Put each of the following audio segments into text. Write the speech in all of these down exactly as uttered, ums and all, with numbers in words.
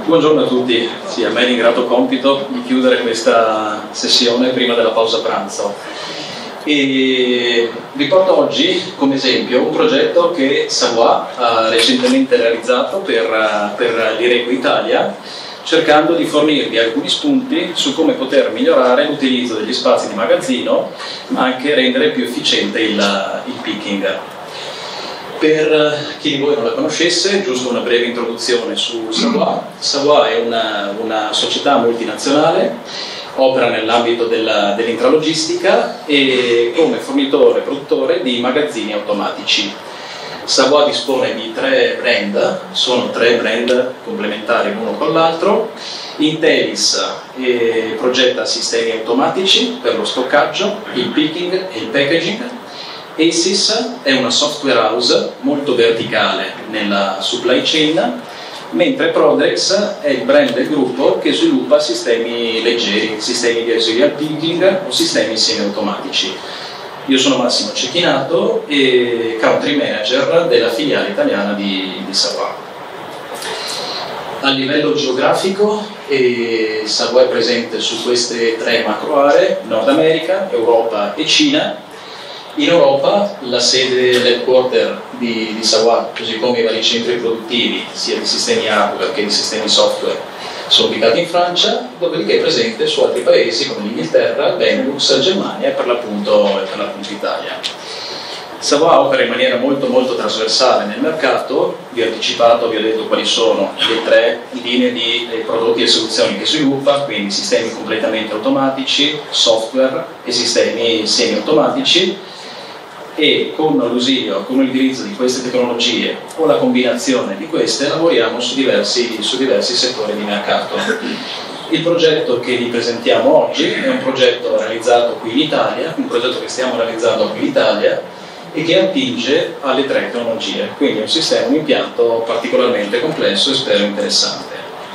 Buongiorno a tutti, sì, a me è l'ingrato compito di chiudere questa sessione prima della pausa pranzo. E vi porto oggi come esempio un progetto che Savoie ha recentemente realizzato per, per l'Ireco Italia, cercando di fornirvi alcuni spunti su come poter migliorare l'utilizzo degli spazi di magazzino, ma anche rendere più efficiente il, il picking. Per chi di voi non la conoscesse, giusto una breve introduzione su Savoie. Savoie è una, una società multinazionale, opera nell'ambito dell'intralogistica e come fornitore e produttore di magazzini automatici. Savoie dispone di tre brand, sono tre brand complementari l'uno con l'altro. Intelis eh, progetta sistemi automatici per lo stoccaggio, il picking e il packaging. ASIS è una software house molto verticale nella supply chain, mentre Prodrex è il brand del gruppo che sviluppa sistemi leggeri, sistemi di serial picking o sistemi semiautomatici. Io sono Massimo Cecchinato e country manager della filiale italiana di, di Savoie. A livello geografico, eh, Savoie è presente su queste tre macro aree: Nord America, Europa e Cina. In Europa la sede dell'headquarter di, di Savoie, così come i vari centri produttivi, sia di sistemi hardware che di sistemi software, sono ubicati in Francia, dopodiché è presente su altri paesi come l'Inghilterra, Benelux, Germania e per l'appunto Italia. Savoie opera in maniera molto molto trasversale nel mercato. Vi ho anticipato, vi ho detto quali sono le tre linee di prodotti e soluzioni che sviluppa, quindi sistemi completamente automatici, software e sistemi semi-automatici, e con l'usilio, con l'utilizzo di queste tecnologie o la combinazione di queste lavoriamo su diversi, su diversi settori di mercato. Il progetto che vi presentiamo oggi è un progetto realizzato qui in Italia, un progetto che stiamo realizzando qui in Italia e che attinge alle tre tecnologie, quindi è un sistema, un impianto particolarmente complesso e spero interessante.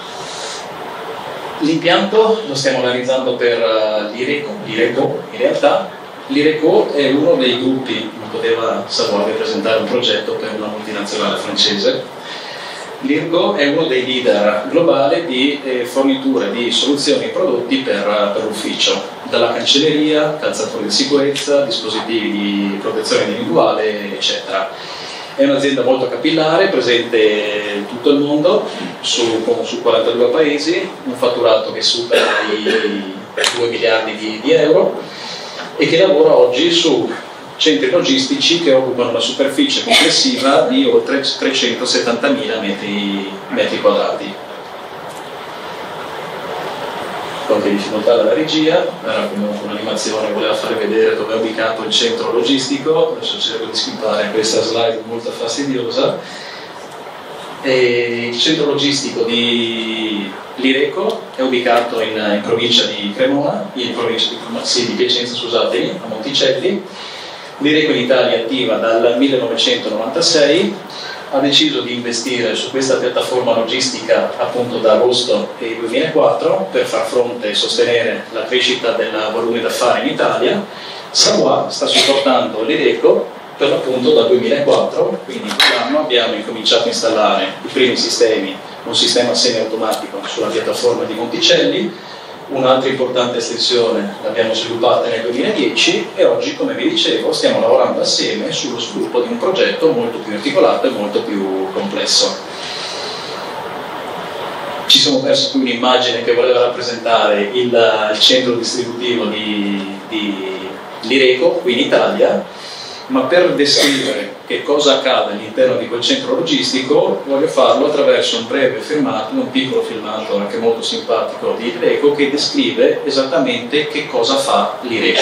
L'impianto lo stiamo realizzando per l'Ireco, l'Ireco in realtà. L'Ireco è uno dei gruppi, non poteva Savoie presentare un progetto per una multinazionale francese. L'Ireco è uno dei leader globali di eh, fornitura di soluzioni e prodotti per, per ufficio, dalla cancelleria, calzature di sicurezza, dispositivi di protezione individuale, eccetera. È un'azienda molto capillare, presente in tutto il mondo, su, su quarantadue paesi, un fatturato che supera i due miliardi di, di euro, e che lavora oggi su centri logistici che occupano una superficie complessiva di oltre trecentosettantamila metri, metri quadrati. Qualche difficoltà dalla regia, era comunque un'animazione, voleva fare vedere dove è ubicato il centro logistico, adesso cerco di skippare questa slide molto fastidiosa. E il centro logistico di l'Ireco è ubicato in, in provincia di Cremona, in provincia di, sì, di Piacenza, scusatemi, a Monticelli. L'Ireco in Italia è attiva dal millenovecentonovantasei, ha deciso di investire su questa piattaforma logistica appunto da agosto del duemilaquattro per far fronte e sostenere la crescita del volume d'affari in Italia. Savoie sta supportando l'Ireco per l'appunto dal duemilaquattro, quindi quell'anno abbiamo incominciato a installare i primi sistemi, un sistema semiautomatico sulla piattaforma di Monticelli, un'altra importante estensione l'abbiamo sviluppata nel duemiladieci e oggi, come vi dicevo, stiamo lavorando assieme sullo sviluppo di un progetto molto più articolato e molto più complesso. Ci siamo persi qui un'immagine che voleva rappresentare il, il centro distributivo di, di l'Ireco qui in Italia, ma per descrivere che cosa accade all'interno di quel centro logistico voglio farlo attraverso un breve filmato, un piccolo filmato anche molto simpatico di l'Ireco che descrive esattamente che cosa fa l'Ireco.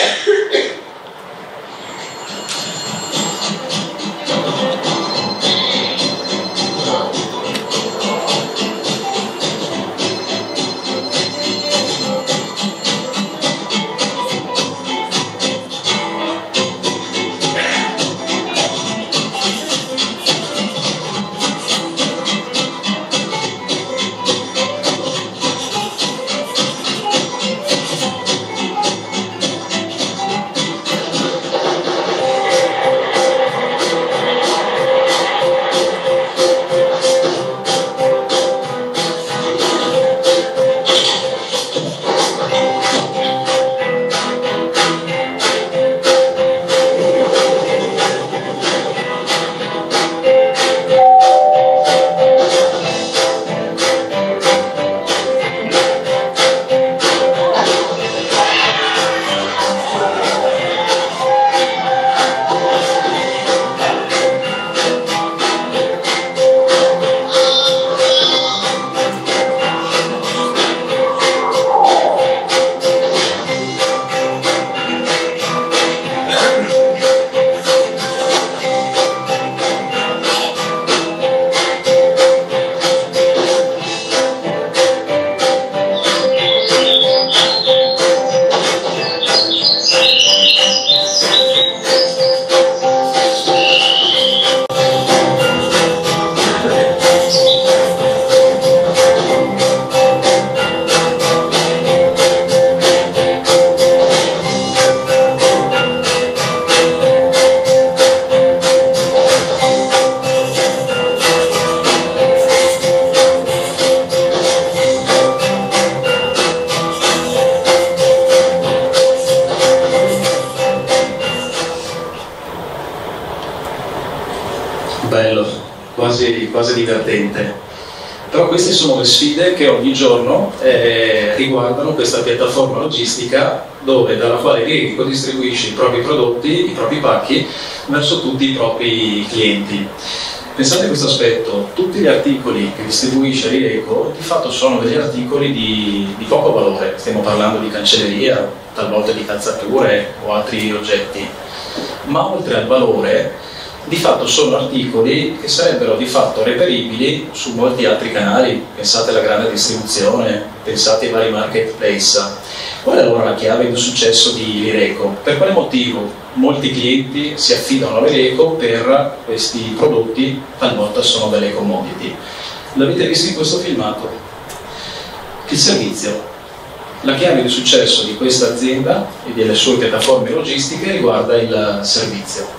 bello, quasi, quasi divertente. Però queste sono le sfide che ogni giorno eh, riguardano questa piattaforma logistica dove, dalla quale Lirico distribuisce i propri prodotti, i propri pacchi verso tutti i propri clienti. Pensate a questo aspetto, tutti gli articoli che distribuisce Lirico di fatto sono degli articoli di, di poco valore, stiamo parlando di cancelleria, talvolta di calzature o altri oggetti, ma oltre al valore di fatto sono articoli che sarebbero di fatto reperibili su molti altri canali. Pensate alla grande distribuzione, pensate ai vari marketplace. Qual è allora la chiave del successo di Lirico? Per quale motivo molti clienti si affidano a Lirico per questi prodotti, talvolta sono delle commodity? L'avete visto in questo filmato? Il servizio. La chiave di successo di questa azienda e delle sue piattaforme logistiche riguarda il servizio.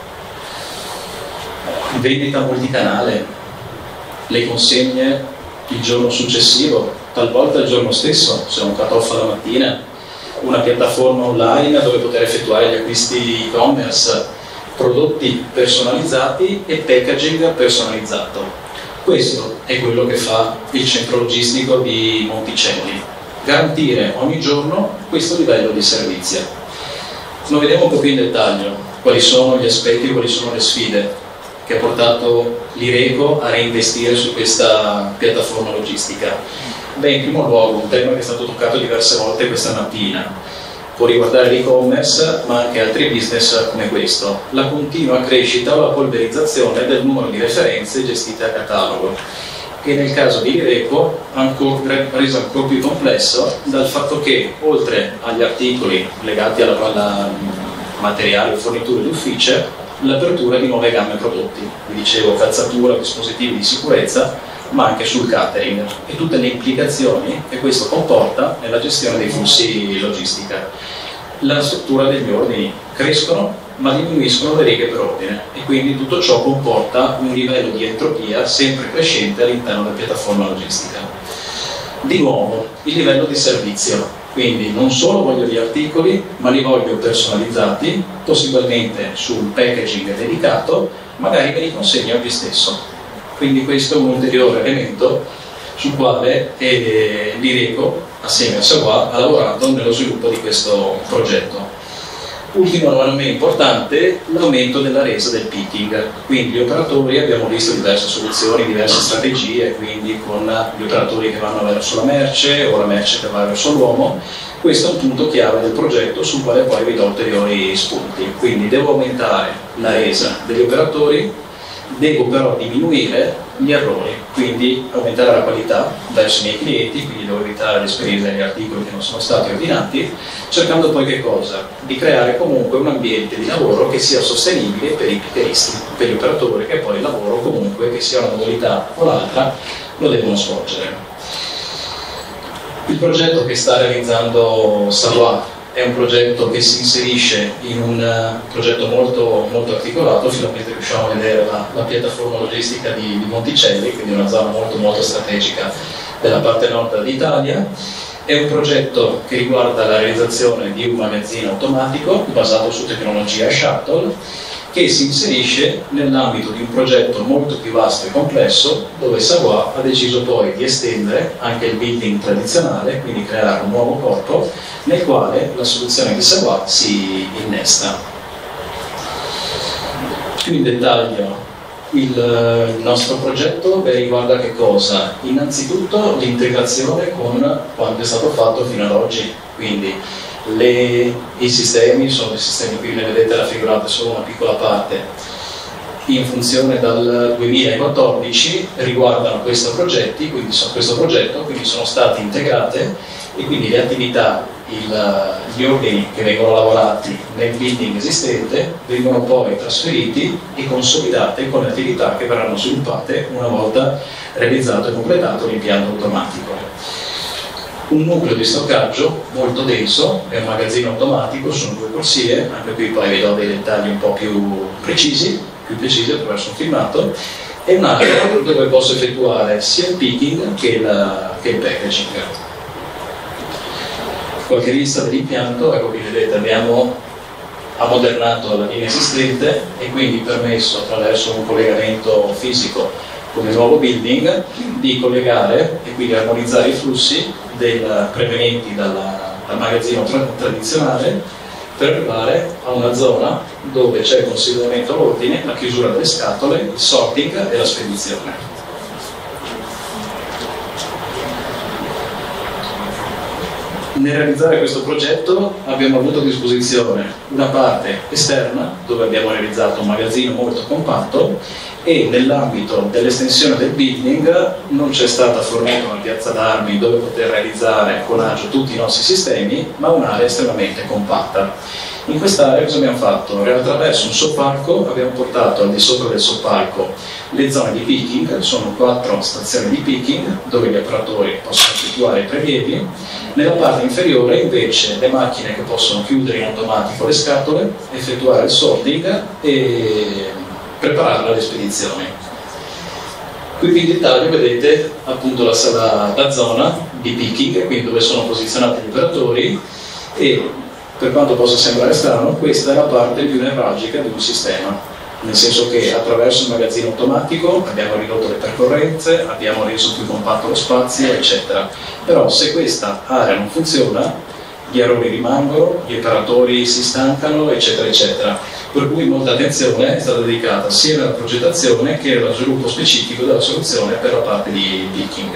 Vendita multicanale, le consegne il giorno successivo, talvolta il giorno stesso, se un cut-off la mattina, una piattaforma online dove poter effettuare gli acquisti e-commerce, prodotti personalizzati e packaging personalizzato. Questo è quello che fa il centro logistico di Monticelli, garantire ogni giorno questo livello di servizio. Lo vediamo un po' più in dettaglio, quali sono gli aspetti, quali sono le sfide che ha portato Lirico a reinvestire su questa piattaforma logistica. Beh, in primo luogo, un tema che è stato toccato diverse volte questa mattina, può riguardare l'e-commerce ma anche altri business come questo, la continua crescita o la polverizzazione del numero di referenze gestite a catalogo, che nel caso di Lirico ha reso ancora più complesso dal fatto che, oltre agli articoli legati alla, alla materiale o forniture d'ufficio, l'apertura di nuove gamme prodotti, vi dicevo calzatura, dispositivi di sicurezza, ma anche sul catering e tutte le implicazioni che questo comporta nella gestione dei flussi logistica. La struttura degli ordini crescono ma diminuiscono le righe per ordine e quindi tutto ciò comporta un livello di entropia sempre crescente all'interno della piattaforma logistica. Di nuovo, il livello di servizio. Quindi non solo voglio gli articoli, ma li voglio personalizzati, possibilmente su un packaging dedicato, magari me li consegno oggi stesso. Quindi questo è un ulteriore elemento sul quale eh, Lirico, assieme a Savoie, ha lavorato nello sviluppo di questo progetto. Ultimo, non meno importante, l'aumento della resa del picking. Quindi gli operatori, abbiamo visto diverse soluzioni, diverse strategie, quindi con gli operatori che vanno verso la merce o la merce che va verso l'uomo. Questo è un punto chiave del progetto sul quale poi vi do ulteriori spunti. Quindi devo aumentare la resa degli operatori, devo però diminuire gli errori, quindi aumentare la qualità verso i miei clienti, quindi devo evitare di spedire degli articoli che non sono stati ordinati, cercando poi che cosa? Di creare comunque un ambiente di lavoro che sia sostenibile per i pickeristi, per gli operatori che poi il lavoro comunque, che sia una modalità o l'altra, lo devono svolgere. Il progetto che sta realizzando Savoie è un progetto che si inserisce in un uh, progetto molto, molto articolato. Finalmente riusciamo a vedere la, la piattaforma logistica di, di Monticelli, quindi una zona molto, molto strategica della parte nord d'Italia. È un progetto che riguarda la realizzazione di un magazzino automatico basato su tecnologia shuttle, che si inserisce nell'ambito di un progetto molto più vasto e complesso, dove Savoie ha deciso poi di estendere anche il building tradizionale, quindi creare un nuovo corpo nel quale la soluzione di Savoie si innesta. Più in dettaglio, il nostro progetto beh, riguarda che cosa? Innanzitutto l'integrazione con quanto è stato fatto fino ad oggi, quindi le, i sistemi sono dei sistemi, qui ne vedete raffigurate solo una piccola parte, in funzione dal duemilaquattordici riguardano questo, progetti, quindi sono, questo progetto, quindi sono state integrate e quindi le attività, il, gli ordini che vengono lavorati nel building esistente vengono poi trasferiti e consolidati con le attività che verranno sviluppate una volta realizzato e completato l'impianto automatico. Un nucleo di stoccaggio molto denso, è un magazzino automatico, sono due corsie, anche qui poi vi do dei dettagli un po' più precisi, più precisi attraverso un filmato, e un'area dove posso effettuare sia il picking che il, che il packaging. Qualche vista dell'impianto, ecco qui vedete abbiamo ammodernato la linea esistente e quindi permesso attraverso un collegamento fisico come nuovo building di collegare e quindi armonizzare i flussi del, provenienti dalla, dal magazzino tra, tradizionale per arrivare a una zona dove c'è il consolidamento all'ordine, la chiusura delle scatole, il sorting e la spedizione. Nel realizzare questo progetto abbiamo avuto a disposizione una parte esterna dove abbiamo realizzato un magazzino molto compatto e nell'ambito dell'estensione del building non c'è stata fornita una piazza d'armi dove poter realizzare con agio tutti i nostri sistemi, ma un'area estremamente compatta. In quest'area cosa abbiamo fatto? Attraverso un soppalco abbiamo portato al di sopra del soppalco le zone di picking, sono quattro stazioni di picking dove gli operatori possono effettuare i prelievi. Nella parte inferiore invece le macchine che possono chiudere in automatico le scatole, effettuare il sorting e preparare alle spedizioni. Qui in dettaglio vedete appunto la, la, la zona di picking, quindi dove sono posizionati gli operatori, e per quanto possa sembrare strano, questa è la parte più nevralgica di un sistema, nel senso che attraverso il magazzino automatico abbiamo ridotto le percorrenze, abbiamo reso più compatto lo spazio, eccetera. Però se questa area non funziona, gli errori rimangono, gli operatori si stancano, eccetera, eccetera. Per cui molta attenzione è stata dedicata sia alla progettazione che allo sviluppo specifico della soluzione per la parte di picking.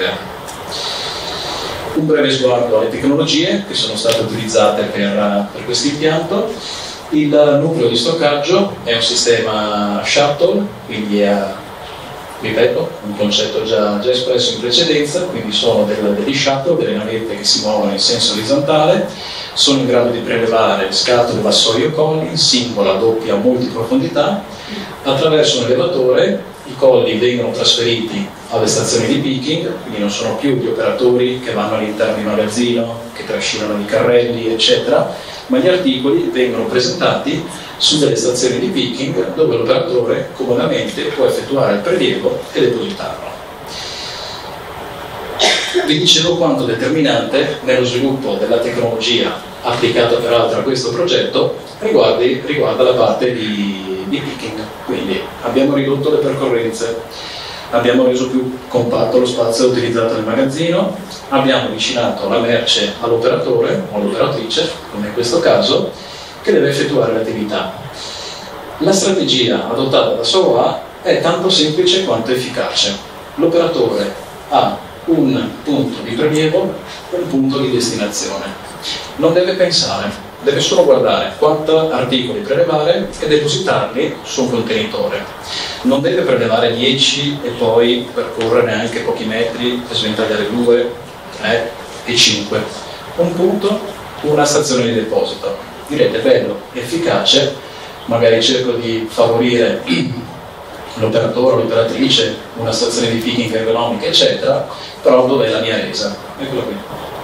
Un breve sguardo alle tecnologie che sono state utilizzate per, per questo impianto. Il nucleo di stoccaggio è un sistema shuttle, quindi è, ripeto, un concetto già, già espresso in precedenza, quindi sono del, degli shuttle, delle navette che si muovono in senso orizzontale, sono in grado di prelevare scatole, vassoi o colli, singola, doppia o multiprofondità. Attraverso un elevatore i colli vengono trasferiti alle stazioni di picking, quindi non sono più gli operatori che vanno all'interno di magazzino, che trascinano i carrelli, eccetera, ma gli articoli vengono presentati su delle stazioni di picking dove l'operatore comodamente può effettuare il prelievo e depositarlo. Vi dicevo quanto determinante nello sviluppo della tecnologia applicata peraltro a questo progetto riguardi, riguarda la parte di, di picking. Quindi abbiamo ridotto le percorrenze, abbiamo reso più compatto lo spazio utilizzato nel magazzino, abbiamo avvicinato la merce all'operatore o all'operatrice, come in questo caso, che deve effettuare l'attività. La strategia adottata da Savoie è tanto semplice quanto efficace. L'operatore ha un punto di prelievo e un punto di destinazione. Non deve pensare, deve solo guardare quanti articoli prelevare e depositarli su un contenitore. Non deve prelevare dieci e poi percorrere anche pochi metri e sventagliare due, tre e cinque. Un punto, una stazione di deposito. Direte bello, efficace, magari cerco di favorire l'operatore o l'operatrice, una stazione di picking ergonomica, eccetera, però dov'è la mia resa? Eccola qui.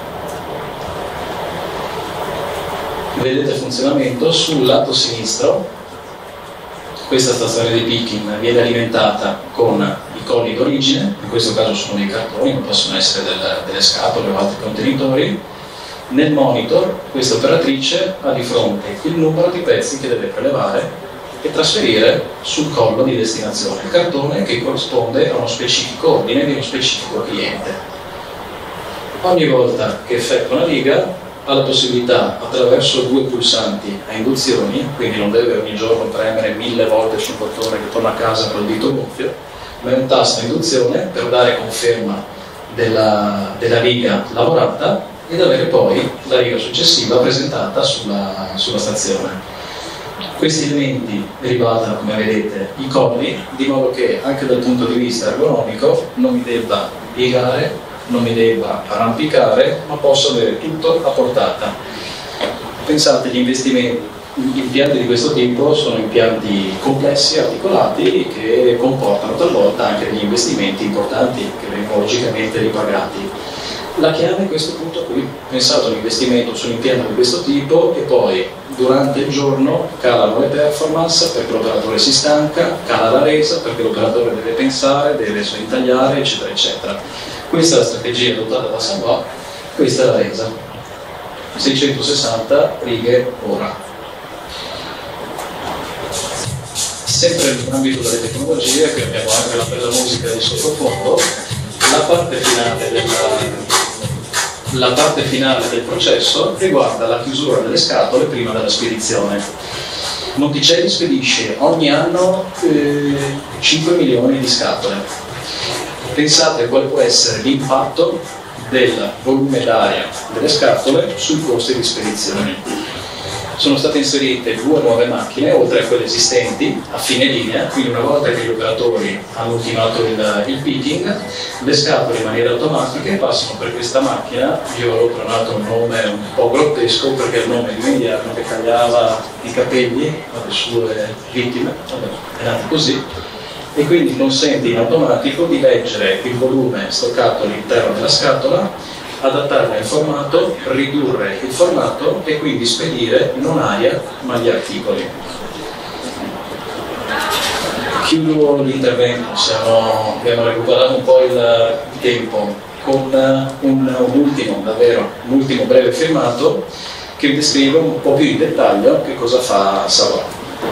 Vedete il funzionamento sul lato sinistro. Questa stazione di picking viene alimentata con i colli d'origine, in questo caso sono dei cartoni, ma possono essere delle, delle scatole o altri contenitori. Nel monitor questa operatrice ha di fronte il numero di pezzi che deve prelevare e trasferire sul collo di destinazione, il cartone che corrisponde a uno specifico ordine di uno specifico cliente. Ogni volta che effettua una riga ha la possibilità, attraverso due pulsanti a induzioni, quindi non deve ogni giorno premere mille volte sul bottone che torna a casa col dito gonfio, ma è un tasto a induzione per dare conferma della, della riga lavorata ed avere poi la riga successiva presentata sulla, sulla stazione. Questi elementi riguardano, come vedete, i colli, di modo che anche dal punto di vista ergonomico non mi debba piegare, non mi debba arrampicare, ma posso avere tutto a portata. Pensate, gli investimenti, gli impianti di questo tipo sono impianti complessi, articolati, che comportano talvolta anche degli investimenti importanti che vengono logicamente ripagati. La chiave è questo punto qui: pensate all'investimento su un impianto di questo tipo e poi durante il giorno calano le performance perché l'operatore si stanca, cala la resa perché l'operatore deve pensare, deve sventagliare, eccetera, eccetera. Questa è la strategia adottata da Savoie, questa è la resa. seicentosessanta righe ora. sempre nell'ambito delle tecnologie, qui abbiamo anche la bella musica di sottofondo, la parte finale della... La parte finale del processo riguarda la chiusura delle scatole prima della spedizione. Monticelli spedisce ogni anno eh, cinque milioni di scatole. Pensate a quale può essere l'impatto del volume d'aria delle scatole sui costi di spedizione. Sono state inserite due nuove macchine, oltre a quelle esistenti, a fine linea, quindi una volta che gli operatori hanno ultimato il, il picking, le scatole in maniera automatica passano per questa macchina. Io ho trovato un nome un po' grottesco perché è il nome di un indiano che tagliava i capelli alle sue vittime, è nato così, e quindi consente in automatico di leggere il volume stoccato all'interno della scatola, adattarla in formato, ridurre il formato e quindi spedire non aria ma gli articoli. Chiudo l'intervento, siamo, abbiamo recuperato un po' il tempo con un, un ultimo, davvero, un ultimo breve filmato che vi descrive un po' più in dettaglio che cosa fa Savoie.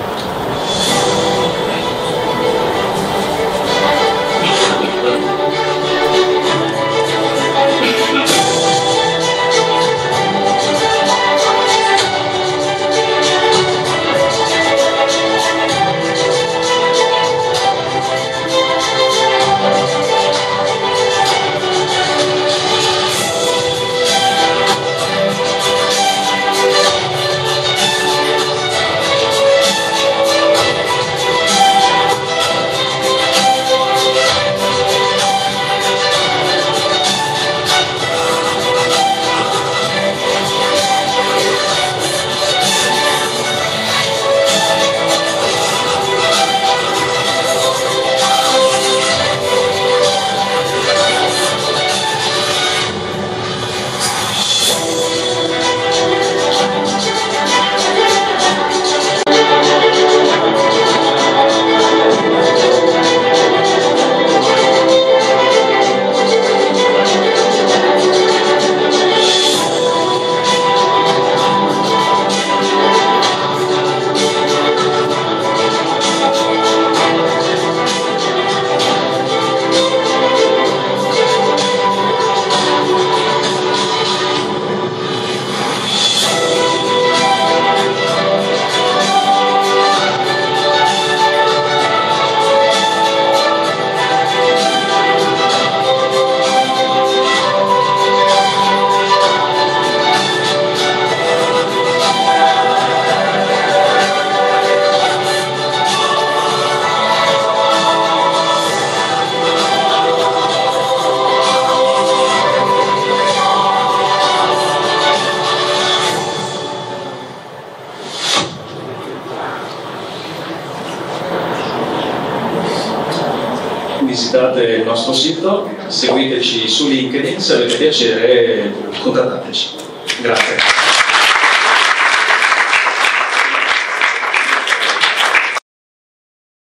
Visitate il nostro sito, seguiteci su LinkedIn, se avete piacere contattateci. Grazie.